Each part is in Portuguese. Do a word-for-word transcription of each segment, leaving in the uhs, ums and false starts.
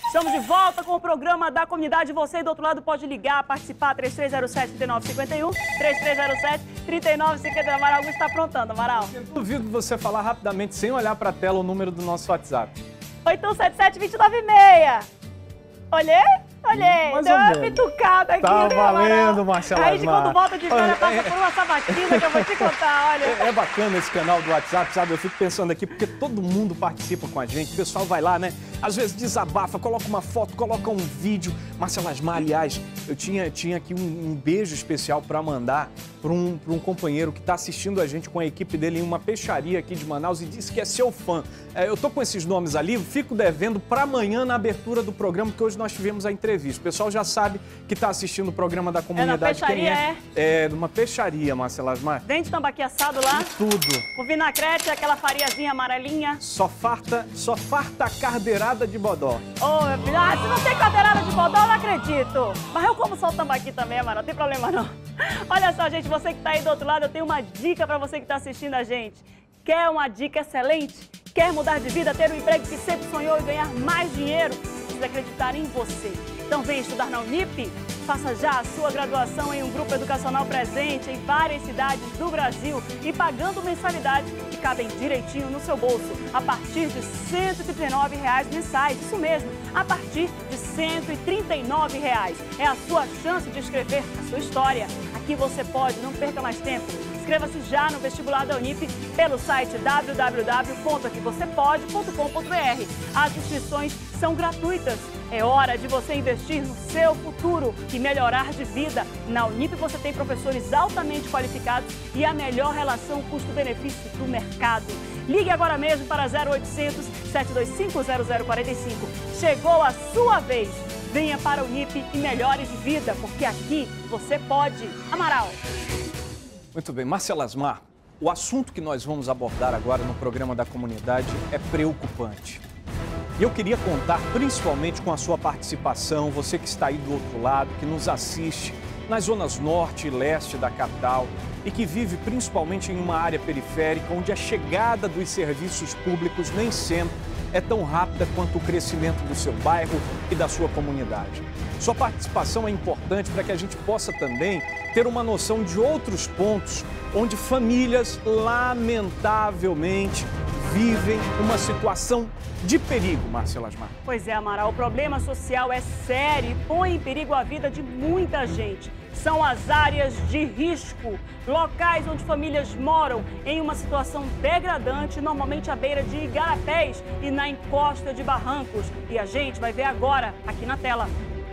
Estamos de volta com o programa da comunidade. Você do outro lado pode ligar, participar, três três zero sete, três nove cinco um, três três zero sete, três nove cinco um. Amaral, Augusto está aprontando, Amaral. Eu duvido você falar rapidamente, sem olhar para a tela, o número do nosso WhatsApp. oito um sete sete, dois nove seis. Olhei? Olhei. Mais Deu ou uma menos. pitucada aqui, Tá né, valendo, Marcela Aí de Asmar. quando volta de férias, Olha, passa por uma sabatina que eu vou te contar, olha. É, é bacana esse canal do WhatsApp, sabe? Eu fico pensando aqui, porque todo mundo participa com a gente. O pessoal vai lá, né? Às vezes desabafa, coloca uma foto, coloca um vídeo. Marcela Asmar, aliás, eu tinha, tinha aqui um, um beijo especial para mandar para um, pra um companheiro que está assistindo a gente com a equipe dele em uma peixaria aqui de Manaus e disse que é seu fã. É, eu tô com esses nomes ali, fico devendo para amanhã na abertura do programa, porque hoje nós tivemos a entrevista. O pessoal já sabe que está assistindo o programa da comunidade. É na peixaria, quem é? É, numa peixaria, Marcela Asmar. Vende tambaqui assado lá. Tudo. Com vinagrete, aquela fariazinha amarelinha. Só farta, só farta cardeirada de bodó. Ô, meu filho, ah, se não tem cadeirada de bodó, eu não acredito. Mas eu como só o tambaqui também, mano, não tem problema não. Olha só, gente, você que tá aí do outro lado, eu tenho uma dica pra você que tá assistindo a gente. Quer uma dica excelente? Quer mudar de vida, ter um emprego que sempre sonhou e ganhar mais dinheiro? Precisa acreditar em você. Então vem estudar na Unip? Faça já a sua graduação em um grupo educacional presente em várias cidades do Brasil e pagando mensalidades que cabem direitinho no seu bolso, a partir de cento e trinta e nove reais mensais. Isso mesmo, a partir de cento e trinta e nove reais. É a sua chance de escrever a sua história. Aqui você pode, não perca mais tempo. Inscreva-se já no vestibular da Unip pelo site w w w ponto aqui você pode ponto com ponto b r. As inscrições são gratuitas. É hora de você investir no seu futuro e melhorar de vida. Na Unip você tem professores altamente qualificados e a melhor relação custo-benefício do mercado. Ligue agora mesmo para zero oitocentos, sete dois cinco, zero zero quatro cinco. Chegou a sua vez. Venha para a Unip e melhore de vida, porque aqui você pode. Amaral. Muito bem, Marcela Asmar, o assunto que nós vamos abordar agora no programa da comunidade é preocupante. E eu queria contar principalmente com a sua participação, você que está aí do outro lado, que nos assiste nas zonas norte e leste da capital e que vive principalmente em uma área periférica onde a chegada dos serviços públicos nem sempre é tão rápida quanto o crescimento do seu bairro e da sua comunidade. Sua participação é importante para que a gente possa também ter uma noção de outros pontos onde famílias, lamentavelmente, vivem uma situação de perigo, Marcela Asmar. Pois é, Amaral, o problema social é sério e põe em perigo a vida de muita gente. São as áreas de risco, locais onde famílias moram em uma situação degradante, normalmente à beira de igarapés e na encosta de barrancos. E a gente vai ver agora, aqui na tela.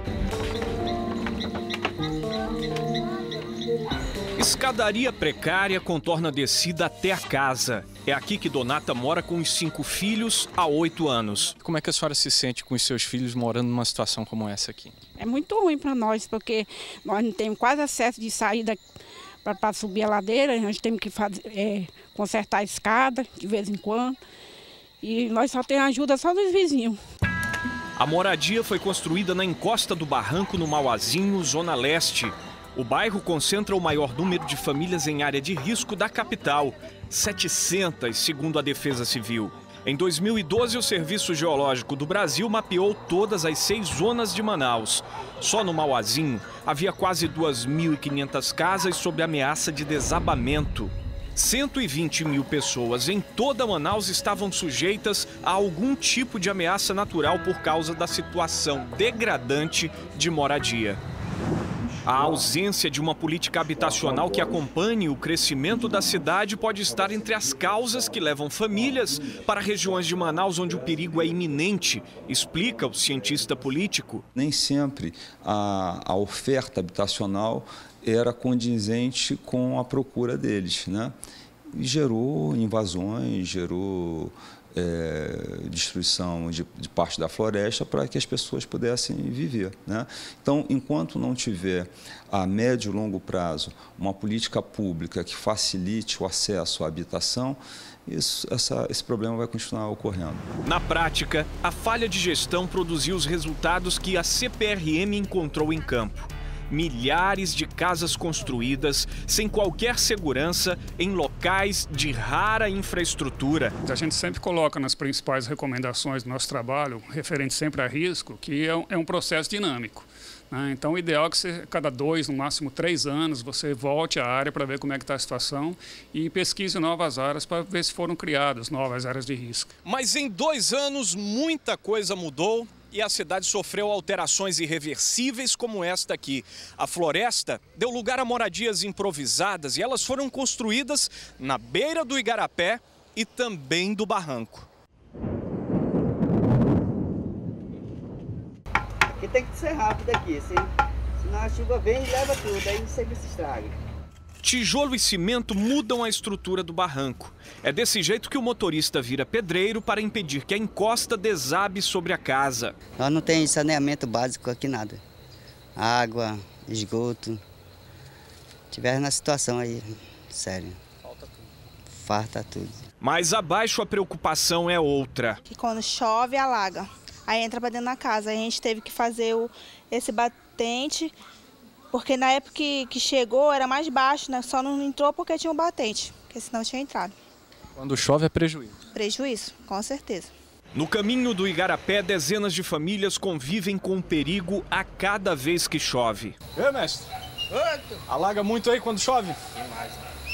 Escadaria precária contorna a descida até a casa. É aqui que Donata mora com os cinco filhos há oito anos. Como é que a senhora se sente com os seus filhos morando numa situação como essa aqui? É muito ruim para nós, porque nós não temos quase acesso de saída para subir a ladeira. A gente tem que fazer, é, consertar a escada de vez em quando. E nós só temos ajuda só dos vizinhos. A moradia foi construída na encosta do barranco no Mauazinho, Zona Leste. O bairro concentra o maior número de famílias em área de risco da capital, setecentas, segundo a Defesa Civil. Em dois mil e doze, o Serviço Geológico do Brasil mapeou todas as seis zonas de Manaus. Só no Mauazinho havia quase duas mil e quinhentas casas sob ameaça de desabamento. cento e vinte mil pessoas em toda Manaus estavam sujeitas a algum tipo de ameaça natural por causa da situação degradante de moradia. A ausência de uma política habitacional que acompanhe o crescimento da cidade pode estar entre as causas que levam famílias para regiões de Manaus onde o perigo é iminente, explica o cientista político. Nem sempre a, a oferta habitacional era condizente com a procura deles, né? E gerou invasões, gerou é, destruição de, de parte da floresta para que as pessoas pudessem viver, né? Então, enquanto não tiver a médio e longo prazo uma política pública que facilite o acesso à habitação, Isso, essa, esse problema vai continuar ocorrendo. Na prática, a falha de gestão produziu os resultados que a C P R M encontrou em campo. milhares de casas construídas sem qualquer segurança em locais de rara infraestrutura. A gente sempre coloca nas principais recomendações do nosso trabalho, referente sempre a risco, que é um, é um processo dinâmico. Então, o ideal é que você, cada dois, no máximo três anos, você volte à área para ver como é que está a situação e pesquise novas áreas para ver se foram criadas novas áreas de risco. Mas em dois anos, muita coisa mudou e a cidade sofreu alterações irreversíveis como esta aqui. A floresta deu lugar a moradias improvisadas e elas foram construídas na beira do igarapé e também do barranco. Porque tem que ser rápido aqui, senão a chuva vem e leva tudo, aí sempre se estraga. Tijolo e cimento mudam a estrutura do barranco. É desse jeito que o motorista vira pedreiro para impedir que a encosta desabe sobre a casa. Nós não tem saneamento básico aqui, nada. Água, esgoto. Tiver na situação aí, sério. Falta tudo. Falta tudo. Mas abaixo a preocupação é outra. Que quando chove, alaga. Aí entra para dentro da casa. Aí a gente teve que fazer o, esse batente, porque na época que, que chegou era mais baixo, né? Só não entrou porque tinha um batente, porque senão tinha entrado. Quando chove é prejuízo. Prejuízo, com certeza. No caminho do igarapé, dezenas de famílias convivem com o perigo a cada vez que chove. Ê, mestre? Alaga muito aí quando chove? Demais.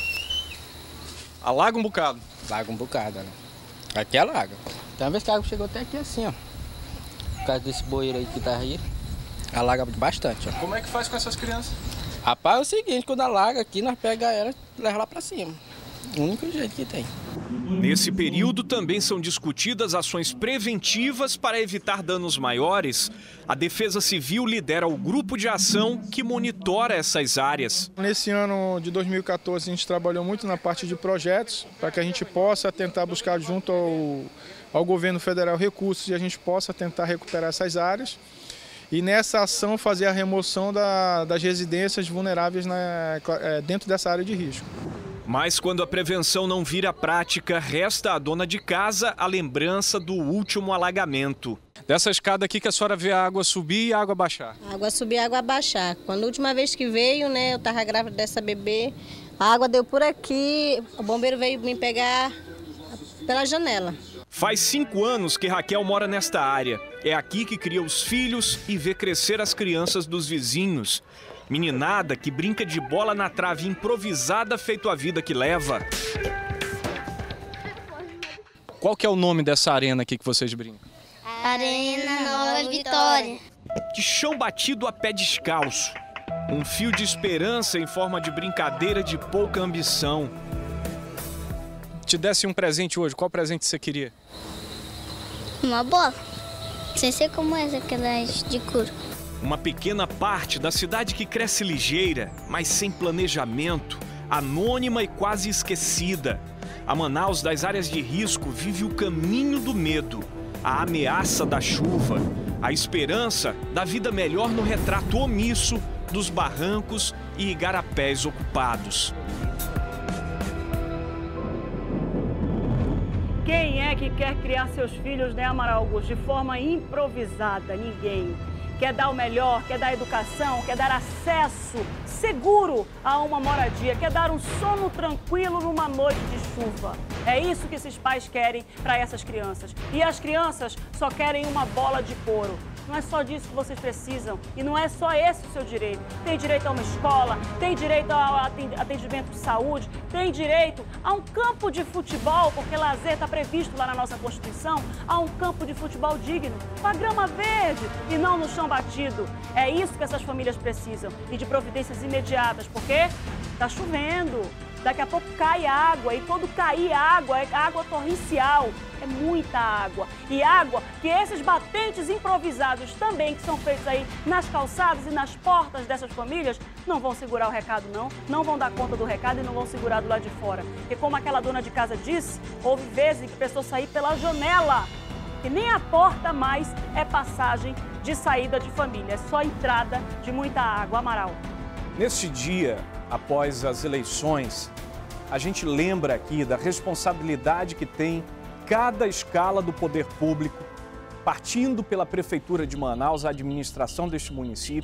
Alaga um bocado? Alaga um bocado, né? Aqui alaga. Tem uma vez que a água chegou até aqui assim, ó. Por causa desse bueiro aí que tá aí, alaga bastante, ó. Como é que faz com essas crianças? Rapaz, é o seguinte, quando alaga aqui, nós pega ela e leva lá pra cima. O único jeito que tem. Nesse período também são discutidas ações preventivas para evitar danos maiores. A Defesa Civil lidera o grupo de ação que monitora essas áreas. Nesse ano de dois mil e quatorze a gente trabalhou muito na parte de projetos para que a gente possa tentar buscar junto ao, ao governo federal recursos e a gente possa tentar recuperar essas áreas. E nessa ação fazer a remoção da, das residências vulneráveis na, dentro dessa área de risco. Mas quando a prevenção não vira prática, resta à dona de casa a lembrança do último alagamento. Dessa escada aqui que a senhora vê a água subir e a água baixar. A água subir e a água baixar. Quando a última vez que veio, né, eu estava grávida dessa bebê, a água deu por aqui, o bombeiro veio me pegar pela janela. Faz cinco anos que Raquel mora nesta área. É aqui que cria os filhos e vê crescer as crianças dos vizinhos. Meninada que brinca de bola na trave improvisada feito a vida que leva. Qual que é o nome dessa arena aqui que vocês brincam? Arena Nova Vitória. De chão batido a pé descalço. Um fio de esperança em forma de brincadeira de pouca ambição. Te desse um presente hoje, qual presente você queria? Uma bola. Sem ser como essa, aquelas de couro. Uma pequena parte da cidade que cresce ligeira, mas sem planejamento, anônima e quase esquecida. A Manaus das áreas de risco vive o caminho do medo, a ameaça da chuva, a esperança da vida melhor no retrato omisso dos barrancos e igarapés ocupados. Quem é que quer criar seus filhos, né, Amaral Augusto, de forma improvisada? Ninguém. Quer dar o melhor, quer dar educação, quer dar acesso seguro a uma moradia, quer dar um sono tranquilo numa noite de chuva. É isso que esses pais querem para essas crianças. E as crianças só querem uma bola de couro. Não é só disso que vocês precisam e não é só esse o seu direito. Tem direito a uma escola, tem direito ao atendimento de saúde, tem direito a um campo de futebol, porque lazer está previsto lá na nossa Constituição, a um campo de futebol digno, com a grama verde e não no chão batido. É isso que essas famílias precisam e de providências imediatas, porque está chovendo. Daqui a pouco cai água e quando cair água, é água torrencial, é muita água. E água que esses batentes improvisados também, que são feitos aí nas calçadas e nas portas dessas famílias, não vão segurar o recado não, não vão dar conta do recado e não vão segurar do lado de fora. Porque como aquela dona de casa disse, houve vezes em que a pessoa sair pela janela, que nem a porta mais é passagem de saída de família, é só entrada de muita água. Amaral. Neste dia, após as eleições, a gente lembra aqui da responsabilidade que tem cada escala do poder público, partindo pela Prefeitura de Manaus, a administração deste município,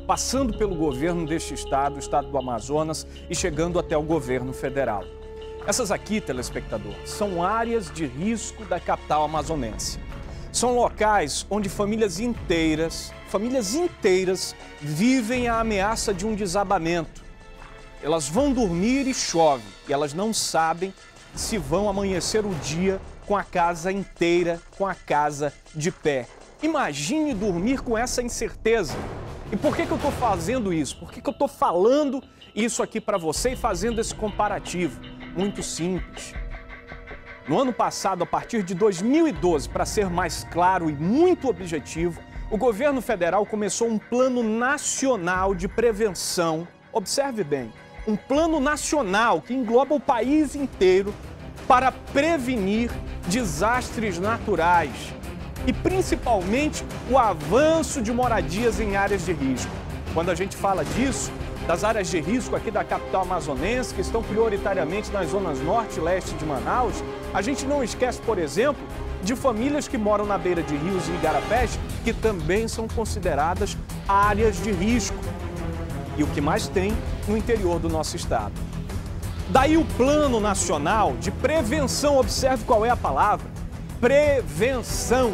passando pelo governo deste estado, o estado do Amazonas, e chegando até o governo federal. Essas aqui, telespectador, são áreas de risco da capital amazonense. São locais onde famílias inteiras, famílias inteiras vivem a ameaça de um desabamento. Elas vão dormir e chove, e elas não sabem se vão amanhecer o dia com a casa inteira, com a casa de pé. Imagine dormir com essa incerteza. E por que que eu estou fazendo isso? Por que que eu estou falando isso aqui para você e fazendo esse comparativo? Muito simples. No ano passado, a partir de dois mil e doze, para ser mais claro e muito objetivo, o governo federal começou um plano nacional de prevenção. Observe bem, um plano nacional que engloba o país inteiro para prevenir desastres naturais e principalmente o avanço de moradias em áreas de risco. Quando a gente fala disso, das áreas de risco aqui da capital amazonense, que estão prioritariamente nas zonas norte e leste de Manaus, a gente não esquece, por exemplo, de famílias que moram na beira de rios e igarapés, que também são consideradas áreas de risco. E o que mais tem no interior do nosso estado. Daí o Plano Nacional de Prevenção, observe qual é a palavra, prevenção.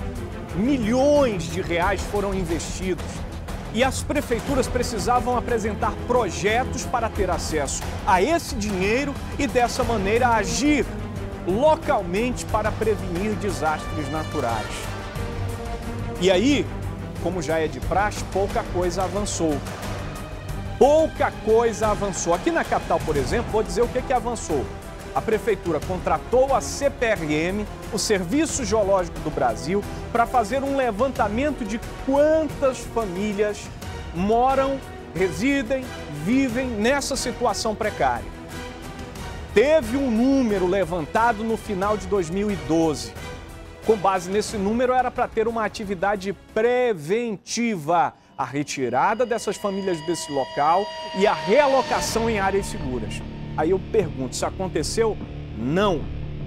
Milhões de reais foram investidos. E as prefeituras precisavam apresentar projetos para ter acesso a esse dinheiro e dessa maneira agir localmente para prevenir desastres naturais. E aí, como já é de praxe, pouca coisa avançou. Pouca coisa avançou. Aqui na capital, por exemplo, vou dizer o que que avançou. A prefeitura contratou a C P R M, o Serviço Geológico do Brasil, para fazer um levantamento de quantas famílias moram, residem, vivem nessa situação precária. Teve um número levantado no final de dois mil e doze. Com base nesse número, era para ter uma atividade preventiva, a retirada dessas famílias desse local e a realocação em áreas seguras. Aí eu pergunto, isso aconteceu? Não,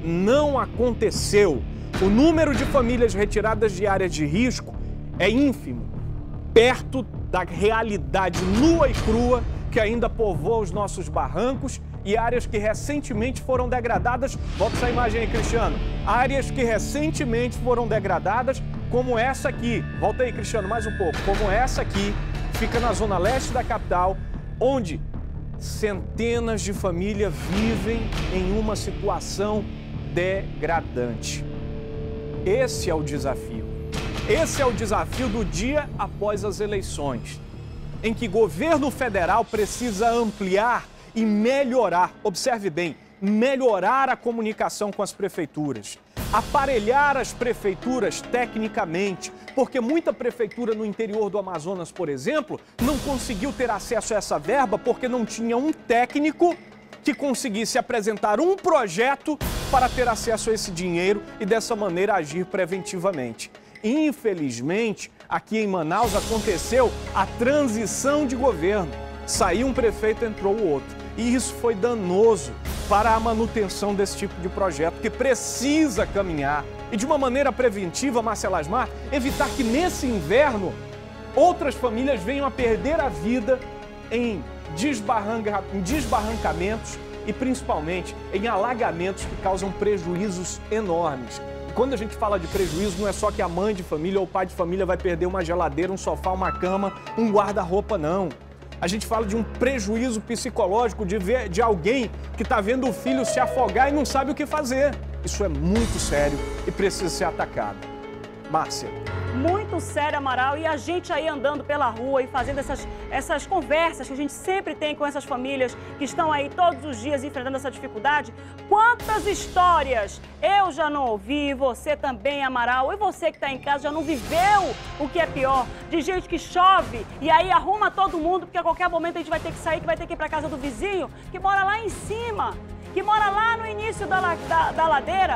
não aconteceu. O número de famílias retiradas de áreas de risco é ínfimo, perto da realidade nua e crua que ainda povoa os nossos barrancos e áreas que recentemente foram degradadas. Volta essa imagem aí, Cristiano. Áreas que recentemente foram degradadas, como essa aqui. Volta aí, Cristiano, mais um pouco. Como essa aqui, fica na zona leste da capital, onde centenas de famílias vivem em uma situação degradante. Esse é o desafio. Esse é o desafio do dia após as eleições, em que o governo federal precisa ampliar e melhorar, observe bem, melhorar a comunicação com as prefeituras, aparelhar as prefeituras tecnicamente, porque muita prefeitura no interior do Amazonas, por exemplo, não conseguiu ter acesso a essa verba porque não tinha um técnico que conseguisse apresentar um projeto para ter acesso a esse dinheiro e dessa maneira agir preventivamente. Infelizmente, aqui em Manaus aconteceu a transição de governo. Saiu um prefeito, entrou o outro. E isso foi danoso para a manutenção desse tipo de projeto, que precisa caminhar. E de uma maneira preventiva, Márcia Lasmar, evitar que nesse inverno outras famílias venham a perder a vida em, desbarranca, em desbarrancamentos e principalmente em alagamentos que causam prejuízos enormes. E quando a gente fala de prejuízo, não é só que a mãe de família ou o pai de família vai perder uma geladeira, um sofá, uma cama, um guarda-roupa, não. A gente fala de um prejuízo psicológico de, ver, de alguém que está vendo o filho se afogar e não sabe o que fazer. Isso é muito sério e precisa ser atacado. Márcia. Muito sério, Amaral, e a gente aí andando pela rua e fazendo essas, essas conversas que a gente sempre tem com essas famílias que estão aí todos os dias enfrentando essa dificuldade. Quantas histórias eu já não ouvi, você também, Amaral, e você que está em casa já não viveu o que é pior, de gente que chove e aí arruma todo mundo, porque a qualquer momento a gente vai ter que sair, que vai ter que ir para casa do vizinho, que mora lá em cima, que mora lá no início da, da, da ladeira.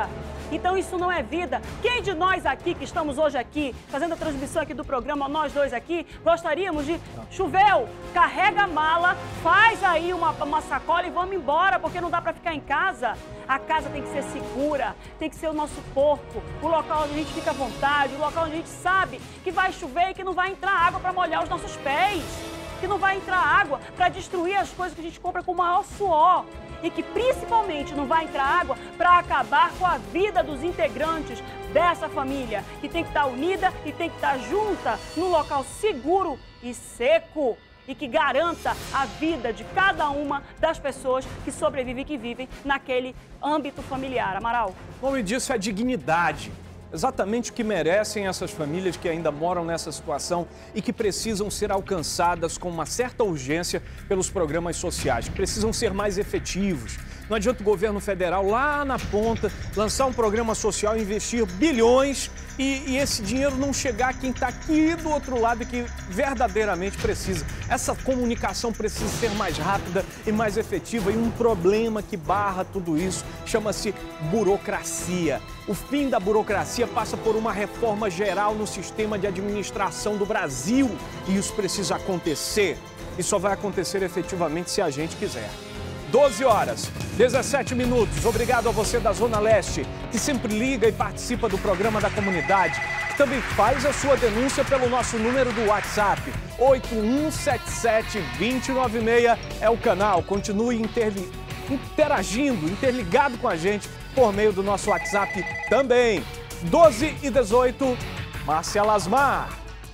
Então isso não é vida. Quem de nós aqui, que estamos hoje aqui, fazendo a transmissão aqui do programa, nós dois aqui, gostaríamos de... Choveu, carrega a mala, faz aí uma, uma sacola e vamos embora, porque não dá para ficar em casa. A casa tem que ser segura, tem que ser o nosso porto, o local onde a gente fica à vontade, o local onde a gente sabe que vai chover e que não vai entrar água para molhar os nossos pés, que não vai entrar água para destruir as coisas que a gente compra com o maior suor e que principalmente não vai entrar água para acabar com a vida dos integrantes dessa família, que tem que estar unida e tem que estar junta num local seguro e seco e que garanta a vida de cada uma das pessoas que sobrevivem e que vivem naquele âmbito familiar. Amaral. O nome disso é dignidade. Exatamente o que merecem essas famílias que ainda moram nessa situação e que precisam ser alcançadas com uma certa urgência pelos programas sociais, que precisam ser mais efetivos. Não adianta o governo federal lá na ponta lançar um programa social, investir bilhões e, e esse dinheiro não chegar a quem está aqui do outro lado e que verdadeiramente precisa. Essa comunicação precisa ser mais rápida e mais efetiva e um problema que barra tudo isso chama-se burocracia. O fim da burocracia passa por uma reforma geral no sistema de administração do Brasil e isso precisa acontecer. E só vai acontecer efetivamente se a gente quiser. doze horas, dezessete minutos. Obrigado a você da Zona Leste, que sempre liga e participa do programa da comunidade, que também faz a sua denúncia pelo nosso número do WhatsApp. oito um sete sete, dois zero nove seis é o canal. Continue interli... interagindo, interligado com a gente por meio do nosso WhatsApp também. doze e dezoito, Márcia Lasmar.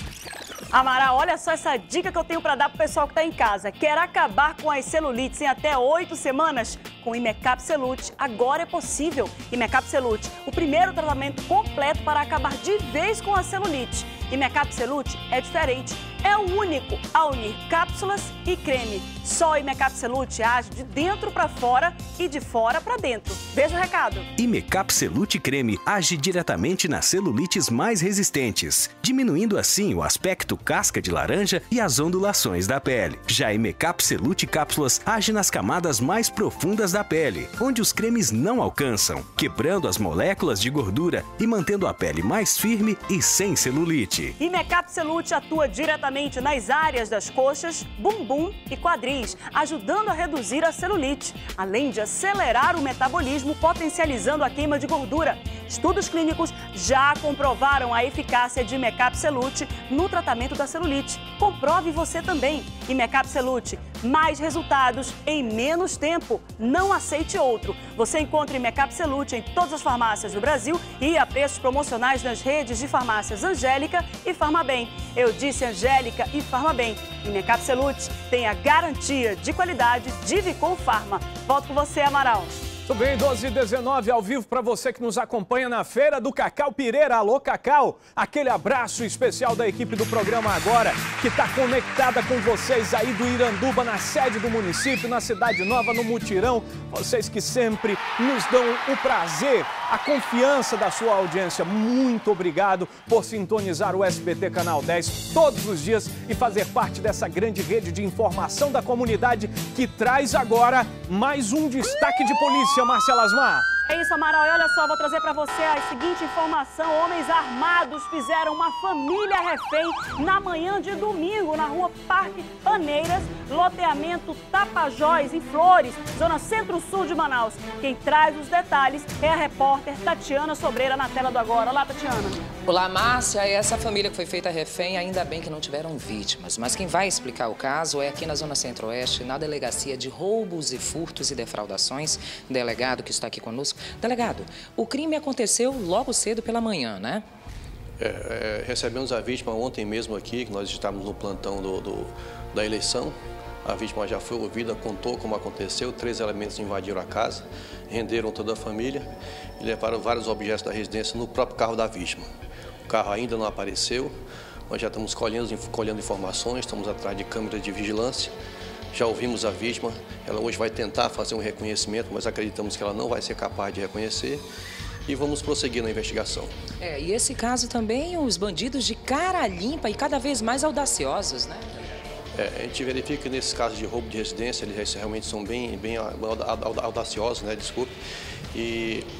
Amaral, olha só essa dica que eu tenho para dar para o pessoal que está em casa. Quer acabar com as celulites em até oito semanas? Com Imecap Celute, agora é possível. Imecap Celute, o primeiro tratamento completo para acabar de vez com a celulite. Imecap Celute é diferente, é o único a unir cápsulas e creme. Só o Imecap Celute age de dentro para fora e de fora para dentro. Veja o recado. Imecap Celute Creme age diretamente nas celulites mais resistentes, diminuindo assim o aspecto casca de laranja e as ondulações da pele. Já Imecap Celute Cápsulas age nas camadas mais profundas da pele, onde os cremes não alcançam, quebrando as moléculas de gordura e mantendo a pele mais firme e sem celulite. Imecap Celute atua diretamente nas áreas das coxas, bumbum e quadris, ajudando a reduzir a celulite, além de acelerar o metabolismo, potencializando a queima de gordura. Estudos clínicos já comprovaram a eficácia de Imecap Celute no tratamento da celulite. Comprove você também. Imecap Celute, mais resultados em menos tempo. Não aceite outro. Você encontra Imecap Celute em todas as farmácias do Brasil e a preços promocionais nas redes de farmácias Angélica e Farmabem. Eu disse Angélica e Farmabem. Imecap Celute tem a garantia de qualidade de Vicom Pharma. Volto com você, Amaral. Tudo bem, doze e dezenove, ao vivo para você que nos acompanha na Feira do Cacau Pireira. Alô, Cacau! Aquele abraço especial da equipe do programa Agora, que está conectada com vocês aí do Iranduba, na sede do município, na Cidade Nova, no Mutirão. Vocês que sempre nos dão o prazer, a confiança da sua audiência. Muito obrigado por sintonizar o S B T Canal dez todos os dias e fazer parte dessa grande rede de informação da comunidade que traz agora mais um destaque de polícia. Márcia Lasmar. É isso, Amaral. E olha só, vou trazer para você a seguinte informação. Homens armados fizeram uma família refém na manhã de domingo, na rua Parque Paneiras, loteamento Tapajós, em Flores, zona centro-sul de Manaus. Quem traz os detalhes é a repórter Tatiana Sobreira, na tela do Agora. Olá, Tatiana. Olá, Márcia. Essa família que foi feita refém, ainda bem que não tiveram vítimas. Mas quem vai explicar o caso é aqui na zona centro-oeste, na delegacia de roubos e furtos e defraudações. Delegado que está aqui conosco. Delegado, o crime aconteceu logo cedo pela manhã, né? É, é, recebemos a vítima ontem mesmo aqui, que nós estávamos no plantão do, do, da eleição. A vítima já foi ouvida, contou como aconteceu. Três elementos invadiram a casa, renderam toda a família e levaram vários objetos da residência no próprio carro da vítima. O carro ainda não apareceu, nós já estamos colhendo, colhendo informações, estamos atrás de câmeras de vigilância. Já ouvimos a vítima, ela hoje vai tentar fazer um reconhecimento, mas acreditamos que ela não vai ser capaz de reconhecer e vamos prosseguir na investigação. É, e esse caso também, os bandidos de cara limpa e cada vez mais audaciosos, né? É, a gente verifica que nesses casos de roubo de residência, eles realmente são bem, bem audaciosos, né? Desculpe. E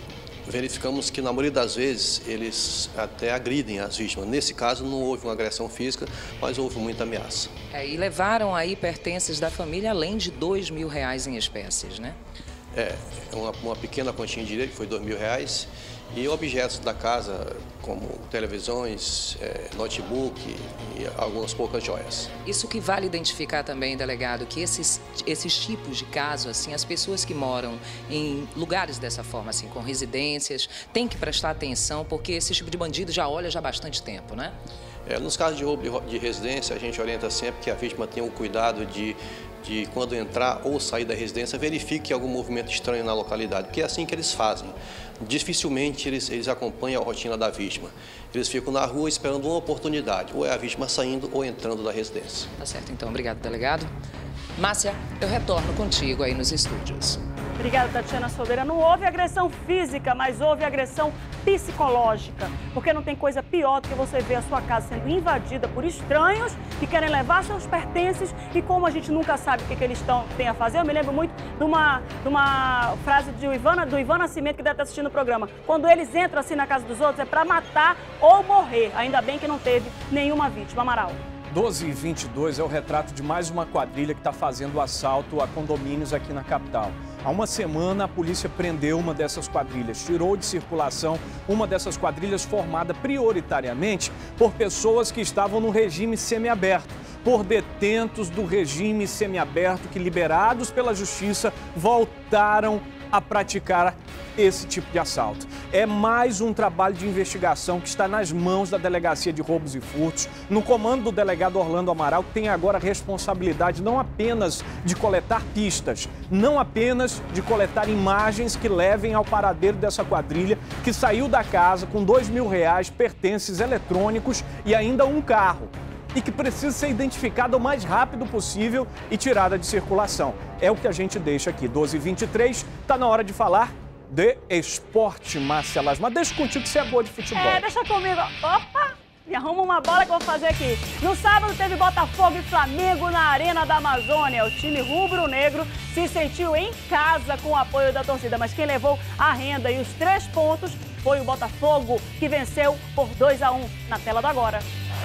verificamos que, na maioria das vezes, eles até agridem as vítimas. Nesse caso, não houve uma agressão física, mas houve muita ameaça. É, e levaram aí pertences da família, além de dois mil reais em espécies, né? É, uma, uma pequena quantia em dinheiro, que foi dois mil reais, e objetos da casa, como televisões, é, notebook e algumas poucas joias. Isso que vale identificar também, delegado, que esses, esses tipos de casos, assim, as pessoas que moram em lugares dessa forma, assim, com residências, têm que prestar atenção, porque esse tipo de bandido já olha já há bastante tempo, né? É, nos casos de roubo de residência, a gente orienta sempre que a vítima tenha o cuidado de, de quando entrar ou sair da residência, verifique algum movimento estranho na localidade, porque é assim que eles fazem. Dificilmente eles, eles acompanham a rotina da vítima. Eles ficam na rua esperando uma oportunidade, ou é a vítima saindo ou entrando da residência. Tá certo, então. Obrigado, delegado. Márcia, eu retorno contigo aí nos estúdios. Obrigada, Tatiana Silveira. Não houve agressão física, mas houve agressão psicológica. Porque não tem coisa pior do que você ver a sua casa sendo invadida por estranhos que querem levar seus pertences e como a gente nunca sabe o que, que eles tão, têm a fazer. Eu me lembro muito de uma, de uma frase de Ivan, do Ivan Nascimento, que deve estar assistindo o programa. Quando eles entram assim na casa dos outros é para matar ou morrer. Ainda bem que não teve nenhuma vítima. Amaral. doze e vinte e dois é o retrato de mais uma quadrilha que está fazendo assalto a condomínios aqui na capital. Há uma semana, a polícia prendeu uma dessas quadrilhas, tirou de circulação uma dessas quadrilhas formada prioritariamente por pessoas que estavam no regime semiaberto, por detentos do regime semiaberto que, liberados pela justiça, voltaram a praticar esse tipo de assalto. É mais um trabalho de investigação que está nas mãos da Delegacia de Roubos e Furtos, no comando do delegado Orlando Amaral, que tem agora a responsabilidade não apenas de coletar pistas, não apenas de coletar imagens que levem ao paradeiro dessa quadrilha que saiu da casa com dois mil reais, pertences eletrônicos e ainda um carro, e que precisa ser identificada o mais rápido possível e tirada de circulação. É o que a gente deixa aqui. doze e vinte e três, está na hora de falar de esporte, Márcia Lasmar. Deixa contigo que você é boa de futebol. É, deixa comigo. Opa! Me arruma uma bola que eu vou fazer aqui. No sábado teve Botafogo e Flamengo na Arena da Amazônia. O time rubro-negro se sentiu em casa com o apoio da torcida, mas quem levou a renda e os três pontos foi o Botafogo, que venceu por dois a um. Na tela do agora.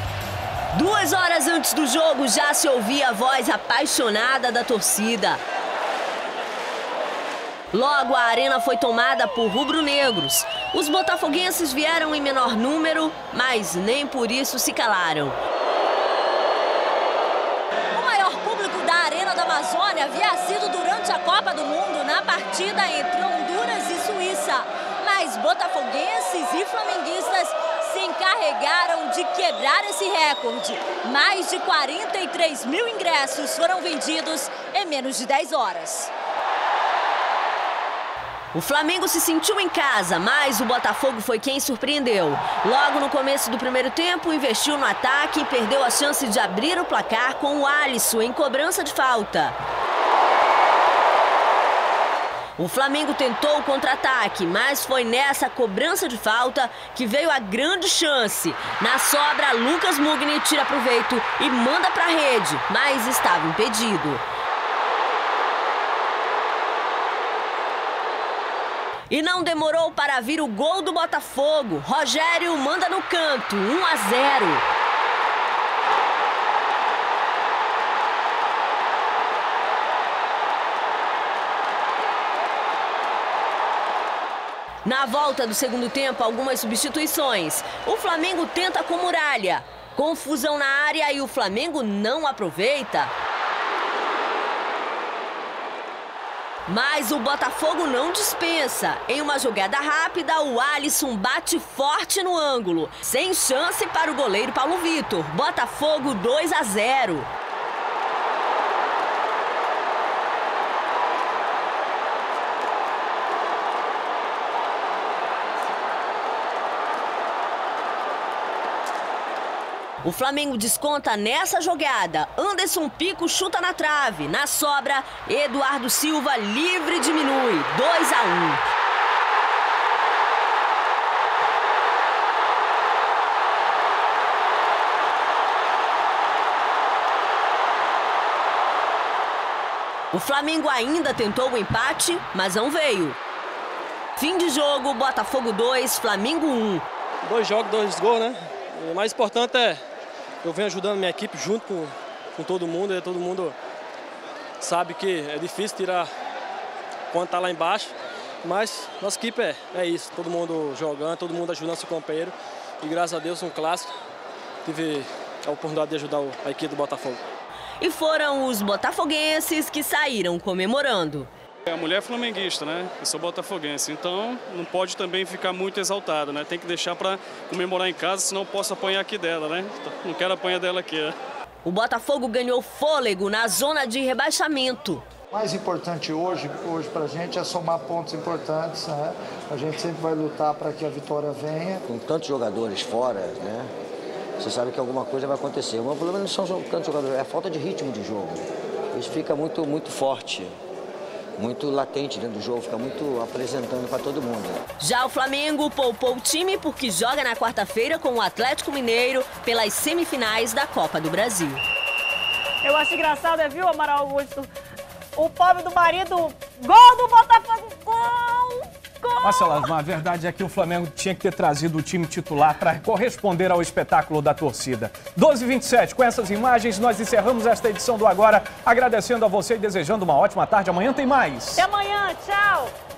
Duas horas antes do jogo já se ouvia a voz apaixonada da torcida. Logo, a arena foi tomada por rubro-negros. Os botafoguenses vieram em menor número, mas nem por isso se calaram. O maior público da Arena da Amazônia havia sido durante a Copa do Mundo na partida entre Honduras e Suíça. Mas botafoguenses e flamenguistas se encarregaram de quebrar esse recorde. Mais de quarenta e três mil ingressos foram vendidos em menos de dez horas. O Flamengo se sentiu em casa, mas o Botafogo foi quem surpreendeu. Logo no começo do primeiro tempo, investiu no ataque e perdeu a chance de abrir o placar com o Alisson em cobrança de falta. O Flamengo tentou o contra-ataque, mas foi nessa cobrança de falta que veio a grande chance. Na sobra, Lucas Mugni tira proveito e manda para a rede, mas estava impedido. E não demorou para vir o gol do Botafogo. Rogério manda no canto, um a zero. Na volta do segundo tempo, algumas substituições. O Flamengo tenta com Muralha. Confusão na área e o Flamengo não aproveita. Mas o Botafogo não dispensa. Em uma jogada rápida, o Alisson bate forte no ângulo. Sem chance para o goleiro Paulo Vitor. Botafogo dois a zero. O Flamengo desconta nessa jogada. Anderson Pico chuta na trave. Na sobra, Eduardo Silva livre diminui. dois a um. O Flamengo ainda tentou o empate, mas não veio. Fim de jogo, Botafogo dois, Flamengo um. Dois jogos, dois gols, né? O mais importante é eu venho ajudando minha equipe junto com, com todo mundo. E todo mundo sabe que é difícil tirar quando tá lá embaixo. Mas nossa equipe é, é isso, todo mundo jogando, todo mundo ajudando seu companheiro. E graças a Deus, um clássico, tive a oportunidade de ajudar a equipe do Botafogo. E foram os botafoguenses que saíram comemorando. A mulher é flamenguista, né? Eu sou botafoguense, então não pode também ficar muito exaltada, né? Tem que deixar para comemorar em casa, senão eu posso apanhar aqui dela, né? Não quero apanhar dela aqui, né? O Botafogo ganhou fôlego na zona de rebaixamento. O mais importante hoje, hoje para a gente é somar pontos importantes, né? A gente sempre vai lutar para que a vitória venha. Com tantos jogadores fora, né? Você sabe que alguma coisa vai acontecer. O meu problema não são tantos jogadores, é a falta de ritmo de jogo. Isso fica muito, muito forte, muito latente dentro do jogo, fica muito apresentando para todo mundo. Já o Flamengo poupou o time porque joga na quarta-feira com o Atlético Mineiro pelas semifinais da Copa do Brasil. Eu acho engraçado, é, viu, Amaral Augusto? O pobre do marido, gol do Botafogo, gol, gol! Marcela, a verdade é que o Flamengo tinha que ter trazido o time titular para corresponder ao espetáculo da torcida. doze e vinte e sete, com essas imagens, nós encerramos esta edição do Agora, agradecendo a você e desejando uma ótima tarde. Amanhã tem mais. Até amanhã, tchau!